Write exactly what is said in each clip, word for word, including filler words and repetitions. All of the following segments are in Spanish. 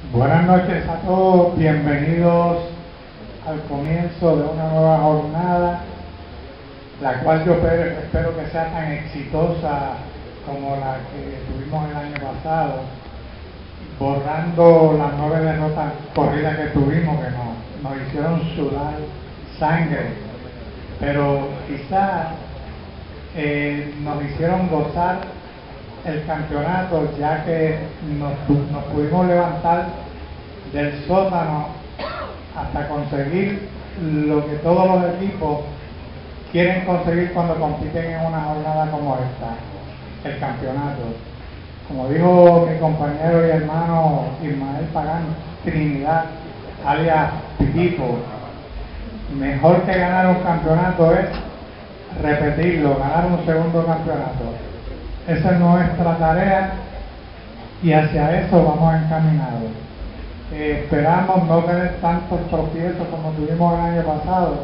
Buenas noches a todos, bienvenidos al comienzo de una nueva jornada, la cual yo espero, espero que sea tan exitosa como la que tuvimos el año pasado, borrando las nueve derrotas corridas que tuvimos, que nos, nos hicieron sudar sangre, pero quizás eh, nos hicieron gozar el campeonato, ya que nos, nos pudimos levantar del sótano hasta conseguir lo que todos los equipos quieren conseguir cuando compiten en una jornada como esta, el campeonato. Como dijo mi compañero y hermano Ismael Pagán Trinidad, alias Pipipo, mejor que ganar un campeonato es repetirlo, ganar un segundo campeonato. Esa es nuestra tarea y hacia eso vamos encaminados. Eh, esperamos no tener tantos tropiezos como tuvimos el año pasado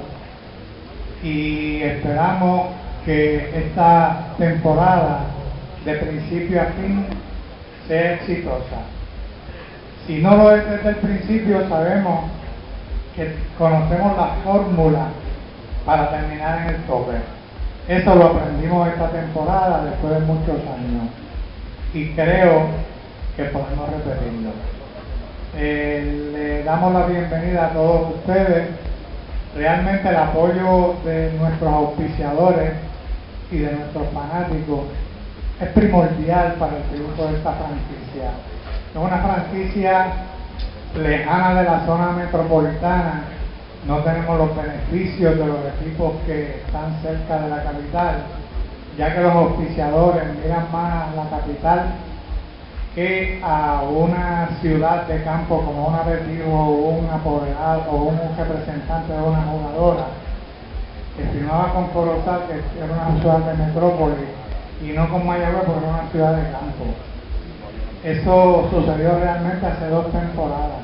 y esperamos que esta temporada de principio a fin sea exitosa. Si no lo es desde el principio, sabemos que conocemos la fórmula para terminar en el tope. Eso lo aprendimos esta temporada después de muchos años y creo que podemos repetirlo. Eh, le damos la bienvenida a todos ustedes. Realmente el apoyo de nuestros auspiciadores y de nuestros fanáticos es primordial para el triunfo de esta franquicia. Es una franquicia lejana de la zona metropolitana. No tenemos los beneficios de los equipos que están cerca de la capital, ya que los auspiciadores miran más a la capital que a una ciudad de campo como una Retiro o un apoderado o un representante de una jugadora que firmaba con Corozal, que era una ciudad de metrópoli, y no con Mayagüez porque era una ciudad de campo. Eso sucedió realmente hace dos temporadas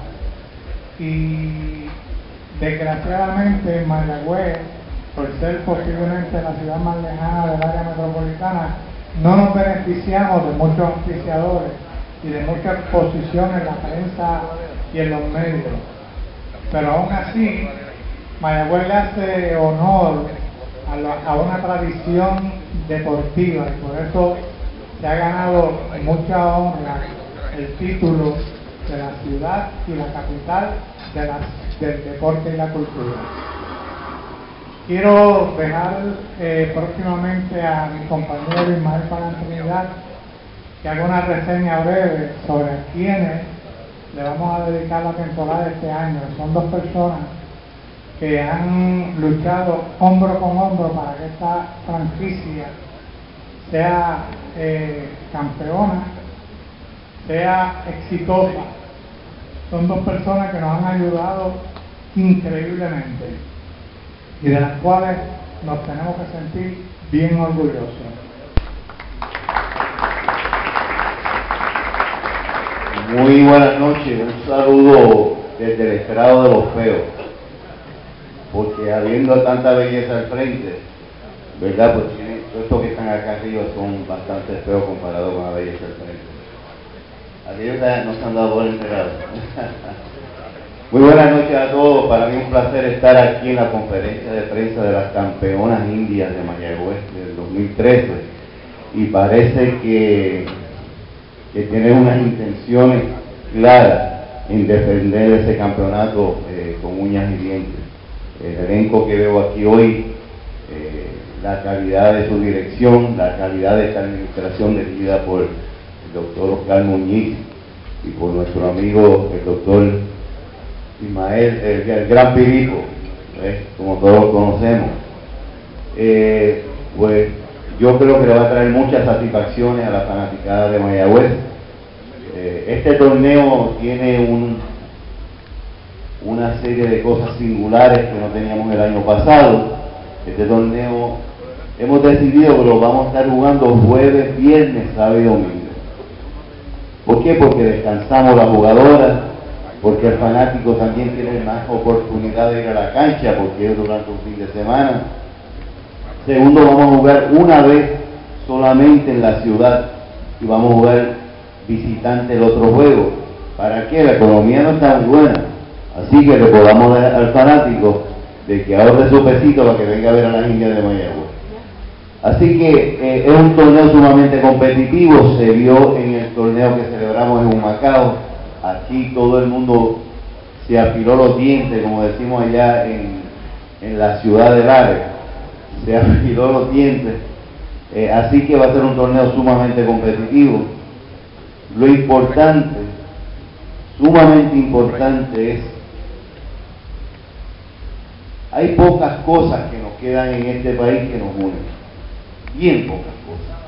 y desgraciadamente Mayagüez, por ser posiblemente la ciudad más lejana del área metropolitana, no nos beneficiamos de muchos auspiciadores y de muchas posiciones en la prensa y en los medios. Pero aún así, Mayagüez le hace honor a, la, a una tradición deportiva y por eso se ha ganado mucha honra el título de la ciudad y la capital de la, del deporte y la cultura. Quiero dejar eh, próximamente a mi compañero Ismael Pagán Trinidad que haga una reseña breve sobre quiénes le vamos a dedicar la temporada de este año. Son dos personas que han luchado hombro con hombro para que esta franquicia sea eh, campeona, sea exitosa. Son dos personas que nos han ayudado increíblemente y de las cuales nos tenemos que sentir bien orgullosos. Muy buenas noches, un saludo desde el estrado de los feos, porque habiendo tanta belleza al frente, ¿verdad? Pues todos estos que están acá arriba son bastante feos comparados con la belleza al frente. Aquellos no se han dado por enterados. Muy buenas noches a todos, para mí es un placer estar aquí en la conferencia de prensa de las campeonas indias de Mayagüez del dos mil trece y parece que, que tienen unas intenciones claras en defender ese campeonato eh, con uñas y dientes. El elenco que veo aquí hoy, eh, la calidad de su dirección, la calidad de esta administración dirigida por el doctor Oscar Muñiz y por nuestro amigo el doctor Ismael, el, el gran Pipipo, ¿eh? Como todos lo conocemos. Eh, pues yo creo que le va a traer muchas satisfacciones a la fanaticada de Mayagüez. Eh, este torneo tiene un, una serie de cosas singulares que no teníamos el año pasado. Este torneo hemos decidido que lo vamos a estar jugando jueves, viernes, sábado y domingo. ¿Por qué? Porque descansamos las jugadoras, porque el fanático también tiene más oportunidad de ir a la cancha, porque es durante un fin de semana. Segundo, vamos a jugar una vez solamente en la ciudad y vamos a jugar visitante el otro juego. para que la economía no está muy buena. Así que le podamos dar al fanático de que ahorre su pesito para que venga a ver a las Indias de Mayagüez. Así que eh, es un torneo sumamente competitivo, se vio en el torneo que celebramos en Humacao. Aquí todo el mundo se afiló los dientes, como decimos allá en, en la ciudad de Lares, se afiló los dientes. Eh, así que va a ser un torneo sumamente competitivo. Lo importante, sumamente importante es, hay pocas cosas que nos quedan en este país que nos unen. Bien pocas cosas.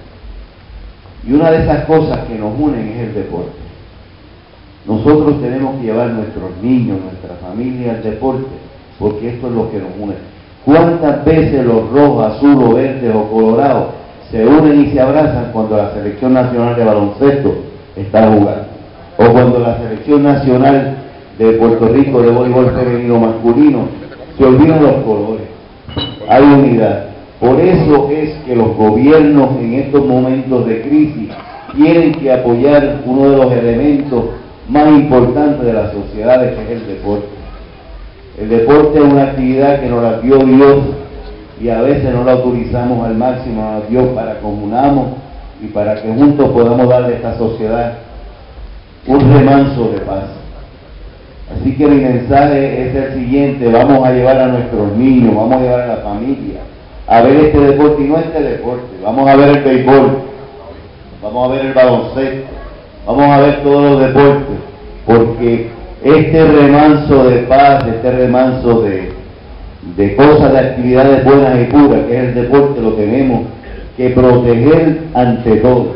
Y una de esas cosas que nos unen es el deporte. Nosotros tenemos que llevar a nuestros niños, nuestra familia al deporte, porque esto es lo que nos une. ¿Cuántas veces los rojos, azules, verdes o colorados se unen y se abrazan cuando la selección nacional de baloncesto está jugando? O cuando la selección nacional de Puerto Rico de voleibol femenino masculino se olvidan los colores. Hay unidad. Por eso es que los gobiernos en estos momentos de crisis tienen que apoyar uno de los elementos más importantes de las sociedades, que es el deporte. El deporte es una actividad que nos la dio Dios y a veces no la utilizamos al máximo, nos la dio para que comunamos y para que juntos podamos darle a esta sociedad un remanso de paz. Así que mi mensaje es el siguiente: vamos a llevar a nuestros niños, vamos a llevar a la familia a ver este deporte, y no este deporte, vamos a ver el béisbol, vamos a ver el baloncesto, vamos a ver todos los deportes, porque este remanso de paz, este remanso de, de cosas, de actividades buenas y puras, que es el deporte, lo tenemos que proteger ante todo.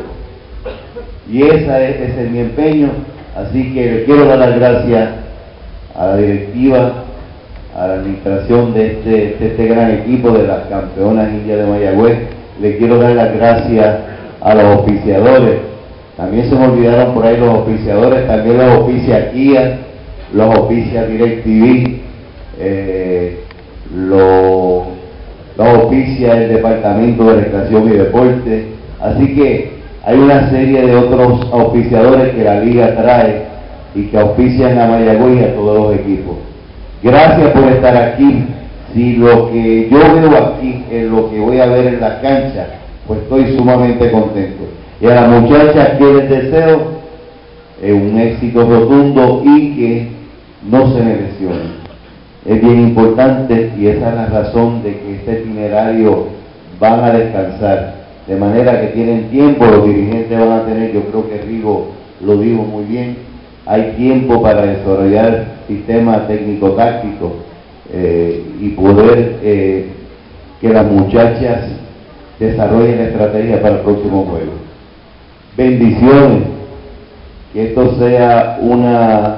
Y esa es, ese es mi empeño, así que le quiero dar las gracias a la directiva, a la administración de este, de este gran equipo de las campeonas Indias de Mayagüez. Le quiero dar las gracias a los auspiciadores. También se me olvidaron por ahí los auspiciadores, también los auspicia Kia, los auspicia DirecTV, eh, los, los auspicia el Departamento de Recreación y Deporte. Así que hay una serie de otros auspiciadores que la Liga trae y que auspician a Mayagüez y a todos los equipos. Gracias por estar aquí. Si lo que yo veo aquí es lo que voy a ver en la cancha, pues estoy sumamente contento. Y a las muchachas que les deseo eh, un éxito rotundo y que no se me lesionen. Es bien importante y esa es la razón de que este itinerario van a descansar. De manera que tienen tiempo, los dirigentes van a tener, yo creo que Rigo lo dijo muy bien, hay tiempo para desarrollar sistemas técnico-tácticos eh, y poder eh, que las muchachas desarrollen estrategias para el próximo juego. Bendiciones, que esto sea una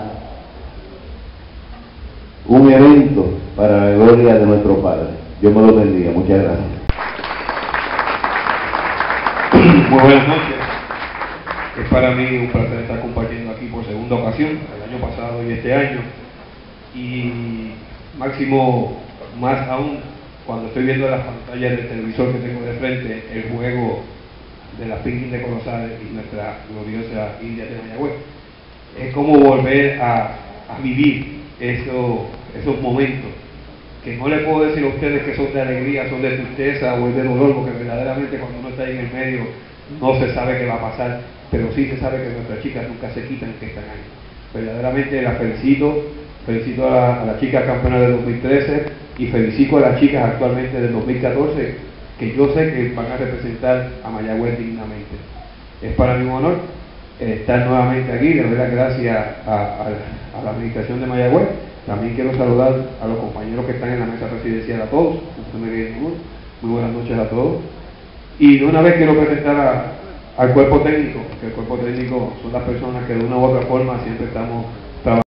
un evento para la gloria de nuestro Padre. Dios me lo bendiga. Muchas gracias. Muy buenas noches. Es para mí un placer estar compartiendo aquí por segunda ocasión, el año pasado y este año. Y máximo, más aún, cuando estoy viendo las pantallas del televisor que tengo de frente, el juego de las Pink de Corozal y nuestra gloriosa India de Mayagüez. Es como volver a, a vivir eso, esos momentos, que no le puedo decir a ustedes que son de alegría, son de tristeza o de dolor, porque verdaderamente cuando uno está ahí en el medio no se sabe qué va a pasar, pero sí se sabe que nuestras chicas nunca se quitan que están ahí. Verdaderamente las felicito, felicito a, la, a las chicas campeonas del dos mil trece y felicito a las chicas actualmente del dos mil catorce, que yo sé que van a representar a Mayagüez dignamente. Es para mí un honor eh, estar nuevamente aquí, de verdad gracias a, a, a la administración de Mayagüez. También quiero saludar a los compañeros que están en la mesa presidencial, a todos, muy buenas noches a todos. Y de una vez quiero presentar a, al cuerpo técnico, que el cuerpo técnico son las personas que de una u otra forma siempre estamos